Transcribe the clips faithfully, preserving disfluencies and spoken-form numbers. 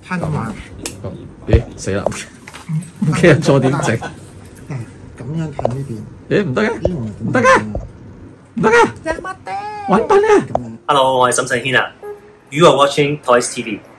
吞埋。 咦死啦！唔記得咗點整？ 嗱，咁樣褪呢邊。 咦唔得嘅， 咦唔唔得嘅，唔得嘅，玩笨啊！ Hello，我係沈世軒啊。You are watching Toys T V。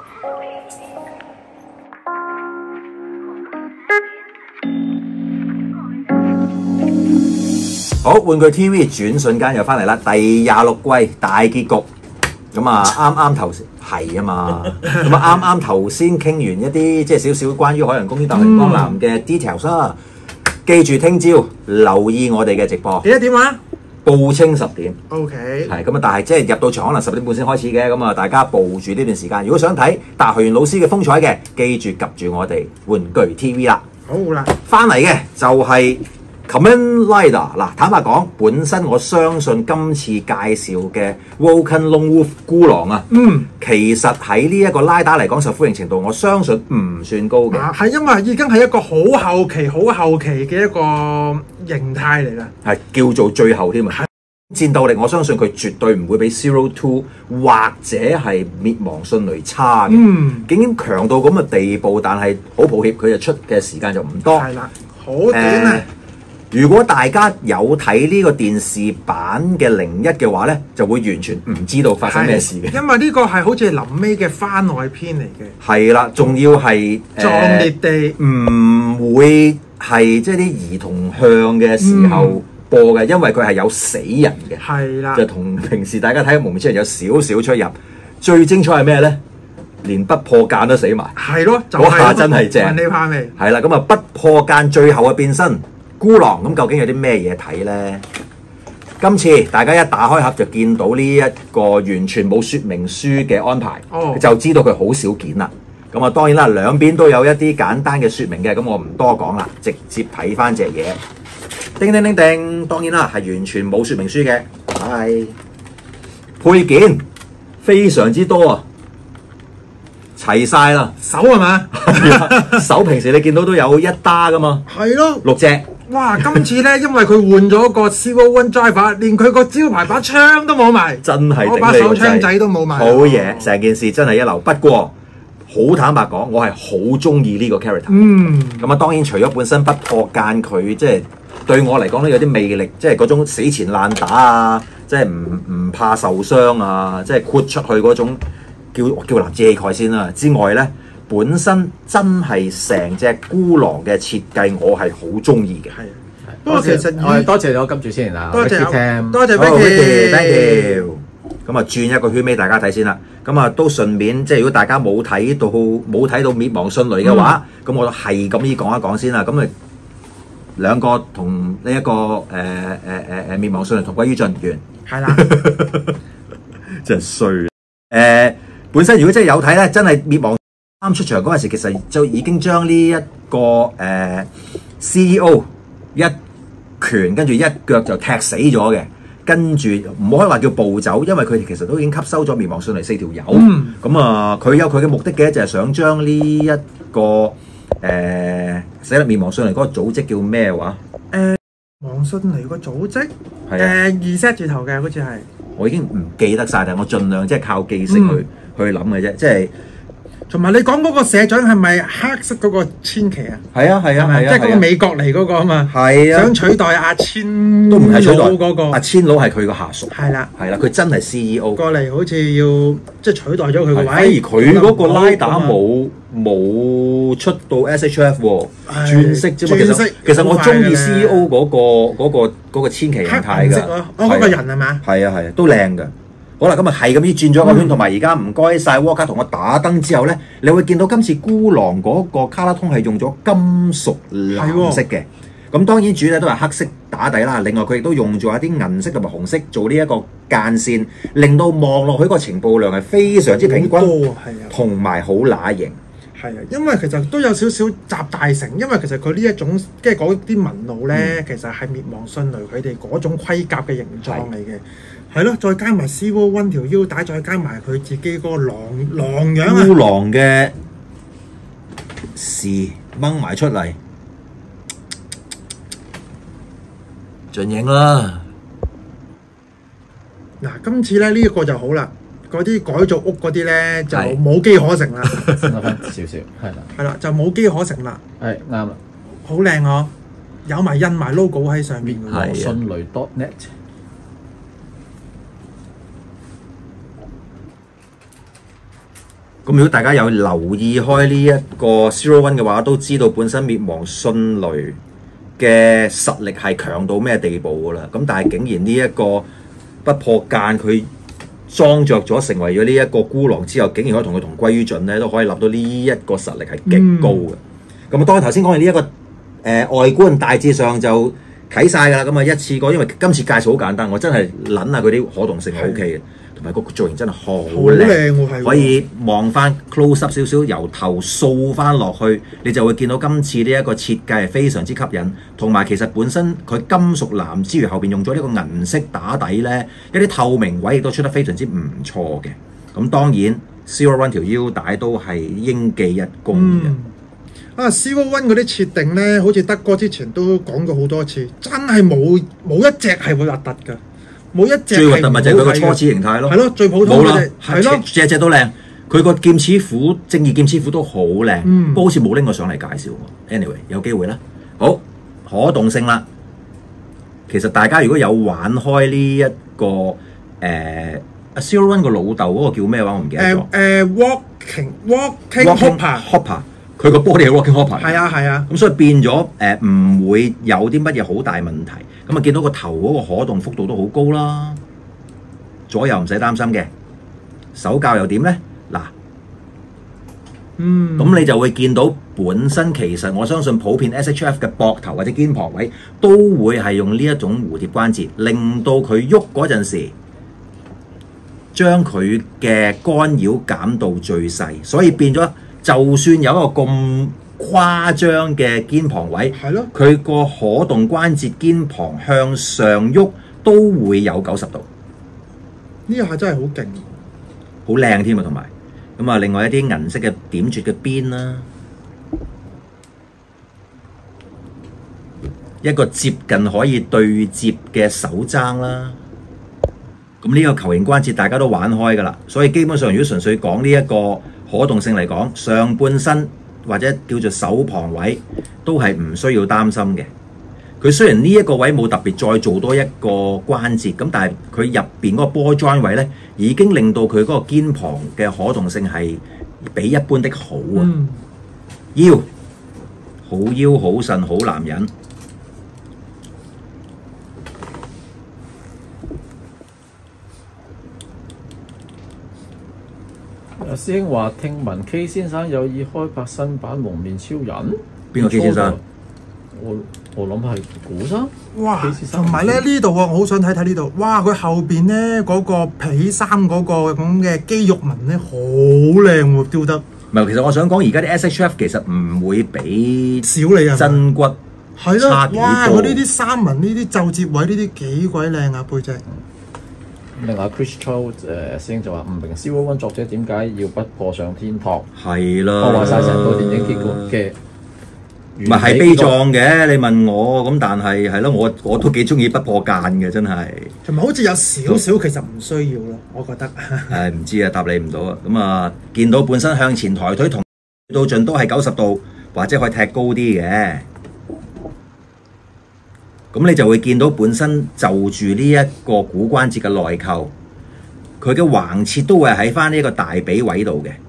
好，玩具 T V 轉瞬間又翻嚟啦，第廿六季大結局。咁啊，啱啱頭先係啊嘛，咁啊啱啱頭先傾完一啲即係少少關於海洋公園大明光南嘅 details 啦。記住聽朝留意我哋嘅直播， 幾多點啊？ 報清十點。 OK。 係咁啊，但係即係入到場可能十點半先開始嘅，咁啊大家報住呢段時間。如果想睇達學園老師嘅風采嘅，記住及住我哋玩具 T V 啦。 好啦， 翻嚟嘅就係、是。Kamen Rider 嗱，坦白講，本身我相信今次介紹嘅 Vulcan Lone Wolf 孤狼啊，嗯，其實喺呢一個拉打嚟講受歡迎程度，我相信唔算高嘅。 係、啊、因為已經係一個好後期、好後期嘅一個形態嚟啦， 係叫做最後添啊！戰鬥力我相信佢絕對唔會比 Zero Two 或者係滅亡迅雷差嘅。嗯，竟然強到咁嘅地步，但係好抱歉，佢就出嘅時間就唔多。 係啦，好短啊！呃如果大家有睇呢個電視版嘅零一嘅話咧，就會完全唔知道發生咩事嘅。 因為呢個係好似臨尾嘅番外篇嚟嘅。 係啦，仲要係壯烈地唔會係即係啲兒童向嘅時候播嘅，嗯、因為佢係有死人嘅。 係啦， 就同平時大家睇嘅蒙面超人有少少出入。最精彩係咩咧？連不破間都死埋。係咯，嗰、就係、下真係正。問你怕未？係啦，咁啊不破間最後嘅變身。孤狼咁究竟有啲咩嘢睇呢？今次大家一打開盒就見到呢一個完全冇說明書嘅安排，哦、就知道佢好少件啦。咁啊當然啦，兩邊都有一啲簡單嘅說明嘅，咁我唔多講啦，直接睇翻隻嘢。叮叮叮叮，當然啦，係完全冇說明書嘅。係配件非常之多啊，齊晒啦， 手係嘛？ 手平時你見到都有一打噶嘛？係咯，六隻。 哇！今次咧，因為佢換咗個 Zero One Driver，連佢個招牌把槍都冇埋， 真係我把手槍仔都冇埋。 好嘢，成件事真係一流。不過好坦白講，我係好中意呢個 character。嗯，咁啊，當然除咗本身不破間，佢即係對我嚟講咧有啲魅力，即係嗰種死纏爛打啊，即係唔唔怕受傷啊，即係豁出去嗰種叫叫男子氣概先啦。之外咧。本身真係成隻孤狼嘅設計，我係好中意嘅。係， 不過其實我係多謝咗金主先啊， 多謝 Cam， 多謝 Vicky，thank you。咁啊，轉一個圈俾大家睇先啦。咁啊，都順便即係如果大家冇睇到冇睇到滅亡迅雷嘅話，咁、嗯、我係咁依講一講先啦。咁啊，兩個同呢一個誒誒誒誒滅亡迅雷同歸於盡完。係啦，真係衰。誒、呃，本身如果真係有睇咧，真係滅亡。啱出場嗰陣時，其實就已經將呢一個誒、呃、C E O 一拳跟住一腳就踢死咗嘅，跟住唔可以話叫暴走，因為佢哋其實都已經吸收咗滅亡迅雷四條友。咁啊、嗯，佢、呃、有佢嘅目的嘅，就係、是、想將呢一個誒死啦滅亡迅雷嗰個組織叫咩話？誒，亡迅雷個組織係誒二 set 字頭嘅，好似係我已經唔記得晒，但係我盡量即係靠記識去、嗯、去諗嘅啫，即係。 同埋你講嗰個社長係咪黑色嗰個千祈啊？ 係啊係啊係啊， 即係嗰個美國嚟嗰個啊嘛。係啊，想取代阿千都唔係取代嗰個。 阿千佬係佢個下屬。係啦係啦，佢真係 C E O 過嚟，好似要即係取代咗佢個位。 反而佢嗰個拉打冇冇出到 S H F 喎，轉色啫嘛。其實其實我中意 C E O 嗰個嗰個嗰個千祈形態㗎。 哦，嗰個人係嘛？ 係啊係啊，都靚㗎。好啦，咁啊係咁依轉咗個圈，同埋而家唔該晒沃卡同我打燈之後咧，你會見到今次孤狼嗰個卡拉通係用咗金屬藍色嘅。咁當然主體都係黑色打底啦，另外佢亦都用咗一啲銀色同埋紅色做呢一個間線，令到望落去個情報量係非常之平均，同埋好乸型。 係啊，因為其實都有少少集大成，因為其實佢呢一種即係嗰啲紋路咧，嗯、其實係滅亡迅雷佢哋嗰種盔甲嘅形狀嚟嘅。係咯，再加埋 Zero One 條腰帶，再加埋佢自己嗰個狼狼樣啊！ 孤狼嘅屎掹埋出嚟，盡影啦！ 嗱，今次咧呢一個就好啦， 嗰啲改造屋嗰啲咧就係冇機可乘啦， 伸翻少少，係啦， 係啦，就冇機可乘啦， 係啱啦。 好靚嗬，有埋印埋 logo 喺上面㗎喎。 和迅雷 .net 咁如果大家有留意開呢一個 Zero One 嘅話，都知道本身滅亡迅雷嘅實力係強到咩地步㗎啦。咁但係竟然呢一個不破間佢裝着咗成為咗呢一個孤狼之後，竟然可以同佢同歸於盡咧，都可以立到呢一個實力係極高嘅。咁啊、嗯，當然頭先講嘅呢一個誒、呃、外觀大致上就睇晒㗎啦。咁啊一次過，因為今次介紹好簡單，我真係撚下佢啲可動性係 O K 嘅。同埋個造型真係好靚， 靚喎， 可以望翻 close up 少少，由頭掃翻落去，你就會見到今次呢一個設計係非常之吸引。同埋其實本身佢金屬藍之餘，後邊用咗呢個銀色打底咧，一啲透明位亦都出得非常之唔錯嘅。咁當然 Zero One 條腰帶都係應記一功嘅。 嗯啊 Zero One 嗰啲設定咧，好似德哥之前都講過好多次，真係冇冇一隻係會核突㗎。冇一隻最核突咪就係佢個初始形態咯， 係咯，最普通嗰隻，係咯， 隻隻都靚。佢個劍齒虎、正義劍齒虎都好靚， 嗯、 不過好似冇拎過上嚟介紹喎。Anyway， 有機會啦。好，可動性啦。其實大家如果有玩開呢、這、一個誒阿 Zero One 個老豆嗰個叫咩話？我唔記得咗。 誒誒 Walking Walking Hopper Hopper， 佢個 body 係 Walking Hopper。 係啊係啊。 咁所以變咗誒唔會有啲乜嘢好大問題。咁啊，見到個頭嗰個可動幅度都好高啦，左右唔使擔心嘅。手教又點咧？嗱， 嗯， 咁你就會見到本身其實我相信普遍 S H F 嘅膊頭或者肩膀位都會係用呢一種蝴蝶關節，令到佢喐嗰陣時，將佢嘅干擾減到最細，所以變咗就算有一個咁誇張嘅肩膀位， 係咯， 佢個可動關節肩膀向上喐都會有九十度， 呢下真係好勁， 好靚添啊！同埋咁啊，另外一啲銀色嘅點綴嘅邊啦，一個接近可以對接嘅手踭啦。咁呢個球形關節大家都玩開㗎啦，所以基本上如果純粹講呢一個可動性嚟講，上半身或者叫做手旁位都係唔需要擔心嘅。佢雖然呢一個位冇特別再做多一個關節，咁但係佢入邊嗰個波 joint 位咧，已經令到佢嗰個肩膀嘅可動性係比一般的好啊！ 嗯、 腰好腰好腎好男人。 阿師兄話聽聞 K 先生有意開拍新版蒙面超人， 邊個 K 先生？ 我我諗係古生。 哇 K 先！生同埋咧呢度啊，我好想睇睇呢度。哇！佢後邊咧嗰個皮衫嗰個咁嘅肌肉紋咧，好靚喎，雕得。 唔係，其實我想講而家啲 S H F 其實唔會比少你啊， 真骨係咯， 差幾多。 哇！佢呢啲衫紋、呢啲皺摺位、呢啲幾鬼靚啊背脊。 另外 Chris Chow 誒師兄就話唔明 Zero One 作者點解要不破上天堂， 係啦， 破壞晒成個電影結局嘅。 唔係係悲壯嘅，你問我咁，但係係咯，我我都幾中意不破間嘅，真係。 同埋好似有少少其實唔需要咯，我覺得。 誒唔知啊，答你唔到啊。咁啊，見到本身向前抬腿同到盡都係九十度，或者可以踢高啲嘅。咁你就會見到本身就住呢一個股關節嘅內扣，佢嘅橫切都會喺翻呢一個大髀位度嘅。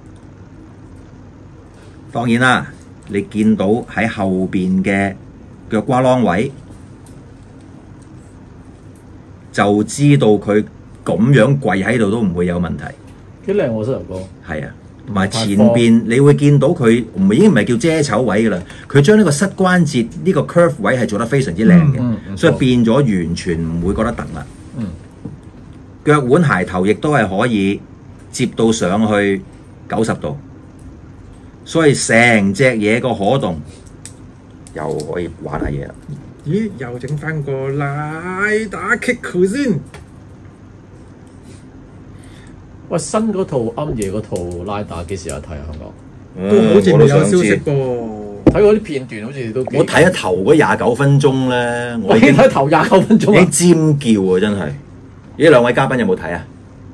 當然啦，你見到喺後邊嘅腳瓜啷位，就知道佢咁樣跪喺度都唔會有問題。 幾靚喎，膝頭哥。係啊。同埋前邊你會見到佢唔係已經唔係叫遮醜位㗎啦，佢將呢個膝關節呢個 curve 位係做得非常之靚嘅， 嗯嗯、 所以變咗完全唔會覺得突啦。 嗯、 腳腕鞋頭亦都係可以接到上去九十度，所以成隻嘢個可動又可以玩下嘢啦。 咦？又整翻個拉打 kick 先。 喂，新嗰套啱夜嗰套拉打幾時有睇啊？香港都好似未有消息噃。 睇嗰啲片段好似都我睇咗頭嗰廿九分鐘咧， 我已經睇頭廿九分鐘已經尖叫啊！真係。呢兩位嘉賓有冇睇啊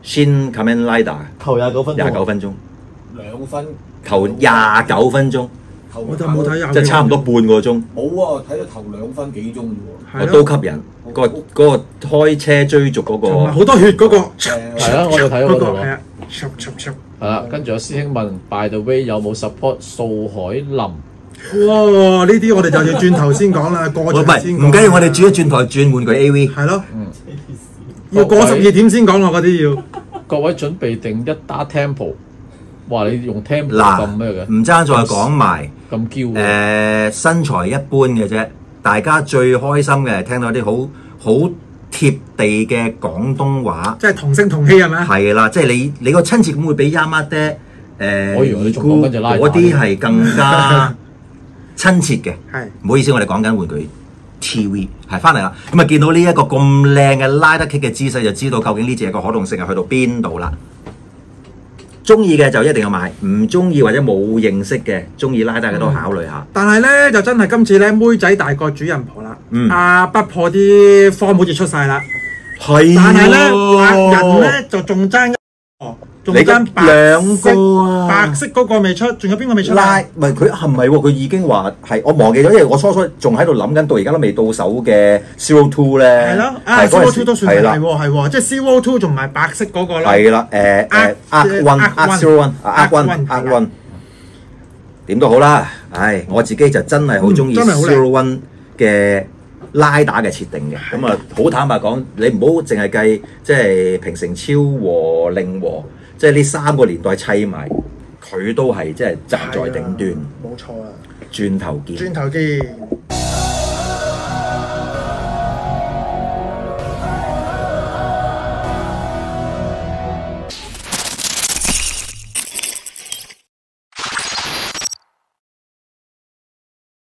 Shin Kamen Rider 頭廿九分鐘， 廿九分鐘， 兩分， 頭廿九分鐘， 頭我就冇睇廿即係差唔多半個鐘。 冇啊，睇到頭兩分幾鐘啫喎。 我係咯， 都吸引，嗰個嗰個開車追逐嗰個， 同埋好多血嗰個， 係啊，我哋睇到嗰個嗰度啊。 係啊，唰唰唰係啦，跟住有師兄問 By the way 有冇 support 素海林？ 哇！呢啲我哋就要轉頭先講啦，過喂唔係場先講。 唔緊要，我哋轉一轉台轉玩具 A V。 係咯， 嗯， 要過十二點先講咯，嗰啲要。 各位準備定一打 tempo。哇！你用 tempo 嗱咁咩嘅？ 唔爭再講埋咁嬌嘅。 誒身材一般嘅啫，大家最開心嘅係聽到啲好好貼地嘅廣東話， 即係同聲同氣係咪啊？ 係啦，即係你你個親切感會比 Yamada 誒我以為你仲講緊隻拉打嗰啲係更加親切嘅。 係。 唔好意思，我哋講緊玩具 T V 係翻嚟啦。咁啊，見到呢一個咁靚嘅拉得 kick 嘅姿勢，就知道究竟呢隻個可動性係去到邊度啦。中意嘅就一定要買，唔中意或者冇認識嘅，中意拉得嘅都考慮下。 但係咧就真係今次咧妹仔大過主人婆啦。 嗯阿不破啲 form 好似出晒啦， 係但係咧畫人咧就仲爭一個，仲你爭白兩色個啊白色嗰個未出，仲有邊個未出啊？ 拉唔係佢係唔係喎？佢已經話係我忘記咗，因為我初初仲喺度諗緊，到而家都未到手嘅 Zero Two 咧。 係咯，啊係嗰陣 Zero 時 Two 都算係係啦係喎係喎，即係 Zero Two 同埋白色嗰個啦。 係啦，誒誒 Arc One Arc Zero One Arc One Arc One 點都好啦。唉，我自己就真係好中意嗯真係好靚 Zero One 嘅拉打嘅設定嘅。咁啊，好坦白講，你唔好淨係計即係平成超和令和，即係呢三個年代砌埋，佢都係即係站在頂端。 冇錯啊！ 轉頭見。 轉頭見。